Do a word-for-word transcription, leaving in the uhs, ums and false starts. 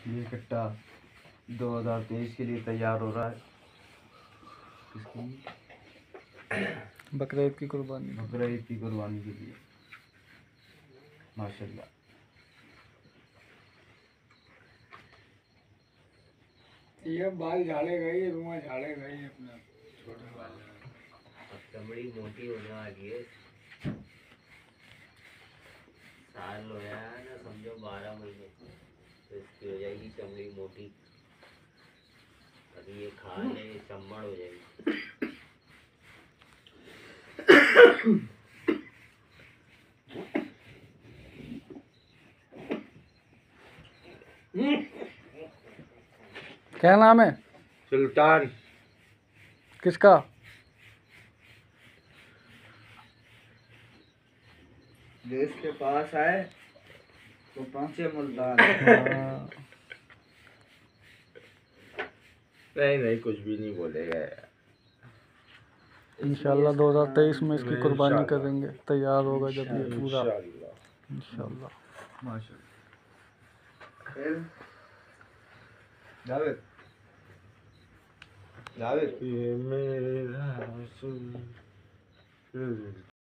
ये कट्टा दो हज़ार तेईस के लिए तैयार हो रहा है। किसकी? बकरा ईद की कुर्बानी। बकरा ईद की कुर्बानी के लिए माशाल्लाह। ये बाल झाड़े गए, रुआ झाड़े गए अपना छोटे बाल। अब चमड़ी मोटी होने वाली है। साल हो गया है ना, समझो बारह महीने, तो इसकी हो जाएगी चमड़ी मोटी। अभी ये खा ले, ये चम्मड़ हो जाएगी। क्या नाम है? सुल्तान। किसका? जो इसके पास आए तो पहुंचे मुल्तान। हाँ। नहीं नहीं, कुछ भी नहीं बोलेगा यार। इंशाल्लाह दो हज़ार तेईस में इसकी कुर्बानी करेंगे, तैयार होगा जब ये पूरा। इंशाल्लाह माशाल्लाह। फिर जावेद जावेद ये मेरा